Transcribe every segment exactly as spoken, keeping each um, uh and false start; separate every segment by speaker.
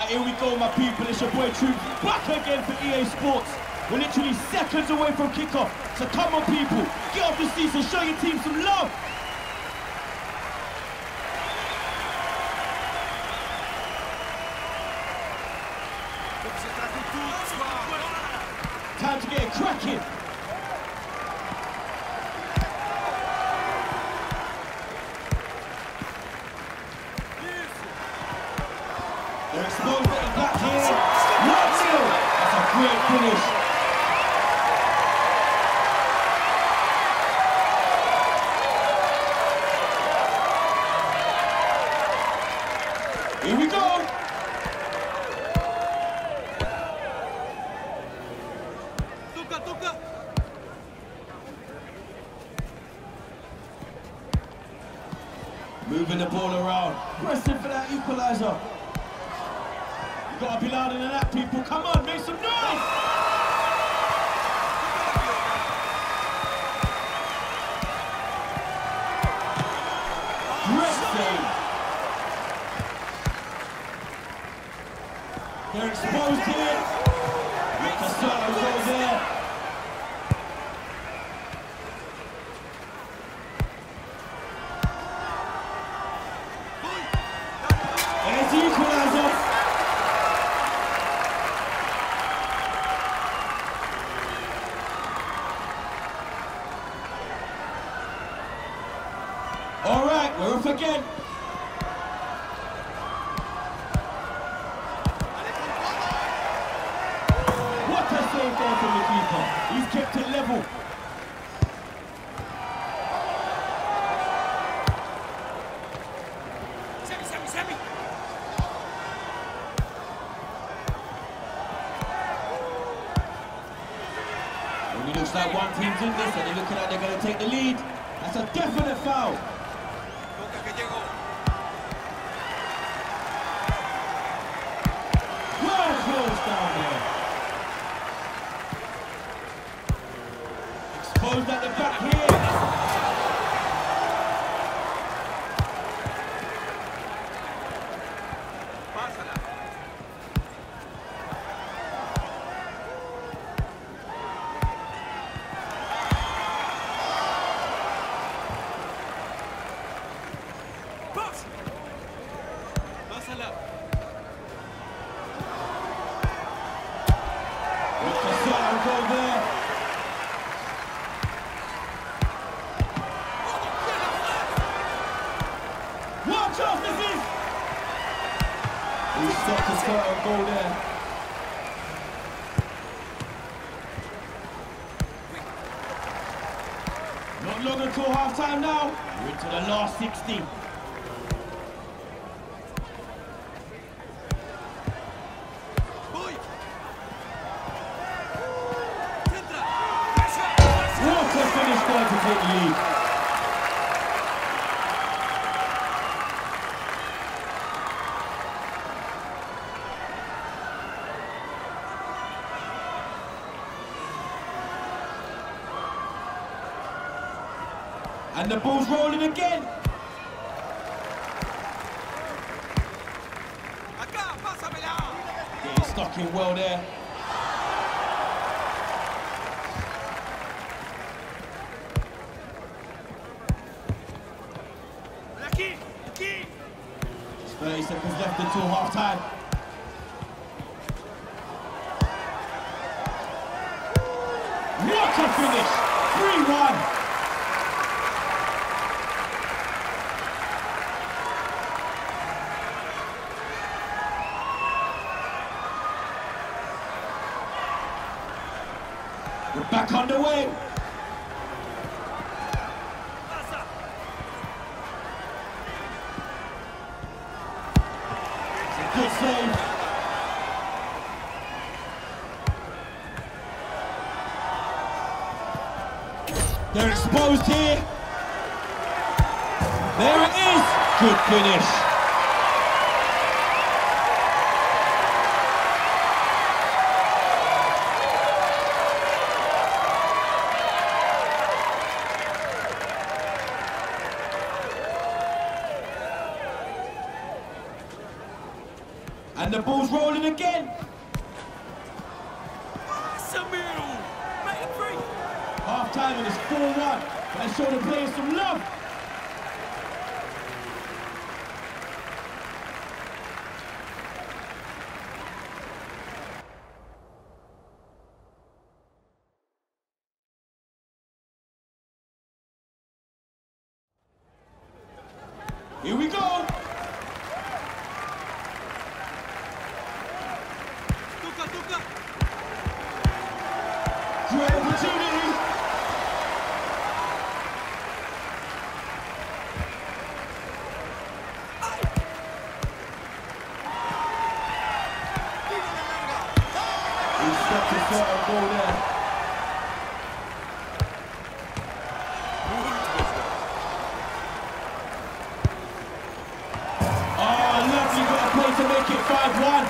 Speaker 1: Alright, here we go, my people. It's your boy Troops back again for E A Sports. We're literally seconds away from kickoff. So come on, people, get off the seats and show your team some love. Time to get it cracking. They're exposed at the back here. one nil. That's a great finish. Here we go. Tuka, tuka. Moving the ball around. Pressing for that equaliser. You gotta be louder than that, people. Come on, make some noise! Great save. They're exposed here. Look at Soto go there. There's the equaliser. All right, we're off again. What a save there from the keeper. He's kept it level. Semi, semi, semi. It looks like one team's in this and they're looking like they're going to take the lead. That's a definite foul. Well close down there. Exposed at the back here. Go there. What chance this is? He stopped the shot and goal there. Not long until half time now. We're into the last sixty. To take the lead. And the ball's rolling again. Getting stuck in well there. thirty seconds left until half time. What a finish! three one. We're back underway. Good save. They're exposed here. There it is. Good finish. And the the ball's rolling again.
Speaker 2: Samir, make it free.
Speaker 1: Half time and it's four one. Let's show the players some love. Here we go.
Speaker 2: Tuka, Tuka.
Speaker 1: Great opportunity. He stepped to certain goal there. To make it five one.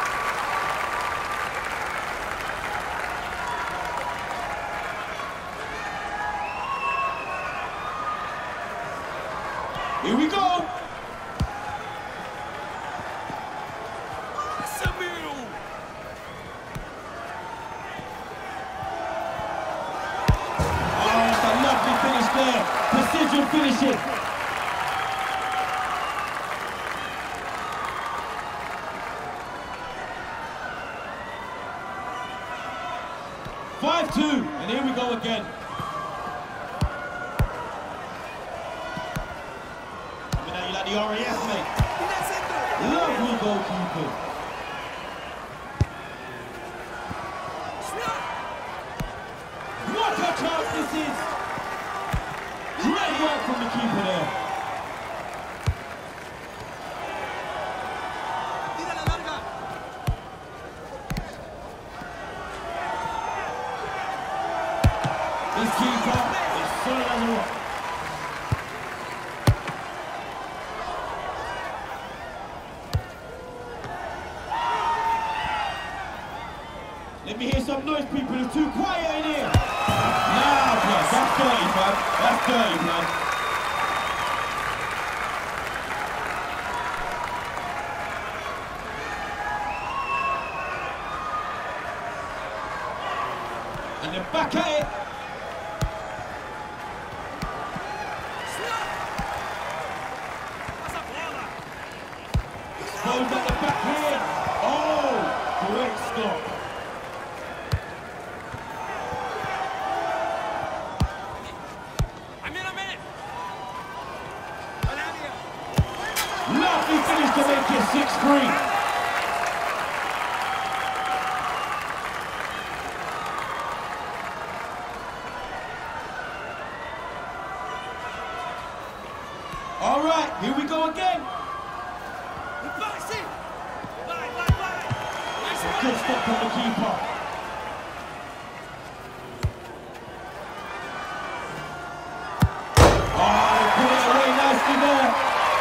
Speaker 1: Here we go.
Speaker 2: Samir.
Speaker 1: Oh, it's a lovely finish there. Precision finishing. five two, and here we go again. Coming at you like the R A F, mate. Lovely goalkeeping. What a chance this is! Great work from the keeper there. This keeper is solid as a rock. Let me hear some noise, people. It's too quiet in here. Nah, blood. That's dirty, man. That's dirty, man. And they're back at it. Goes at the back here. Oh, great stop. Lovely finish to make it six three. All right, here we go again. Good stop from the keeper. Oh, they put it away nicely there.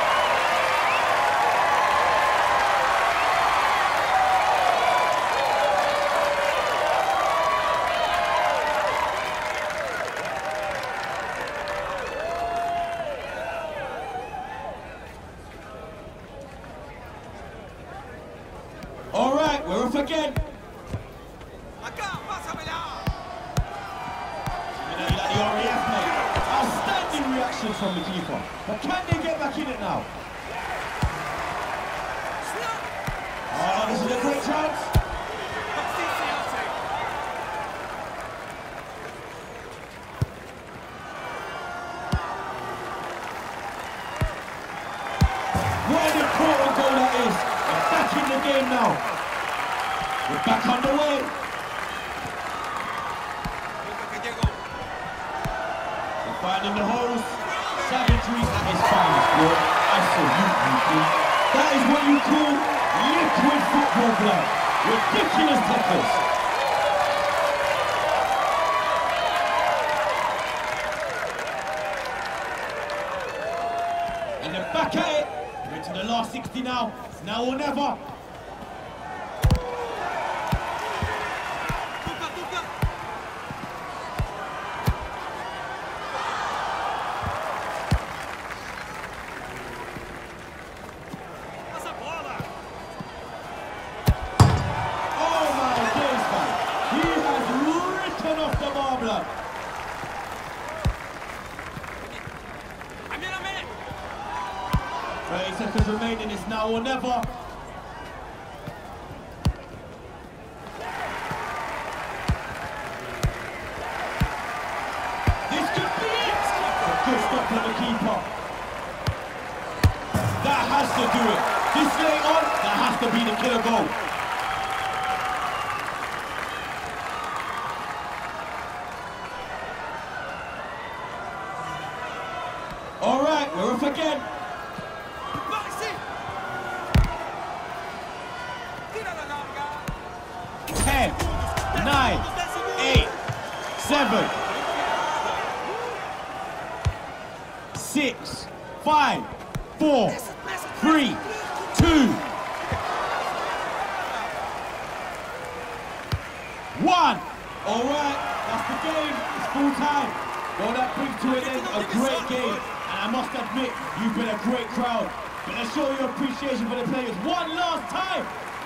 Speaker 1: All right, we're off again. The R A F, mate. Outstanding reaction from the keeper. But can they get back in it now? Oh, this is a great chance. What an important goal that is. We're back in the game now. We're back underway. Finding the holes, savagery at its finest, bro. I salute you, dude. That is what you call liquid football, blood. Ridiculous tackles. And they're back at it. We're to the last sixty now. It's now or never. remaining. It's now or never. This could be it. A good stop from the keeper. That has to do it. This late on, that has to be the killer goal. All right, we're off again. Ten, nine, eight, seven, six, five, four, three, two, one. All right, that's the game. It's full time. Well, that brings to an end a great game. And I must admit, you've been a great crowd. But let's show your appreciation for the players one last time.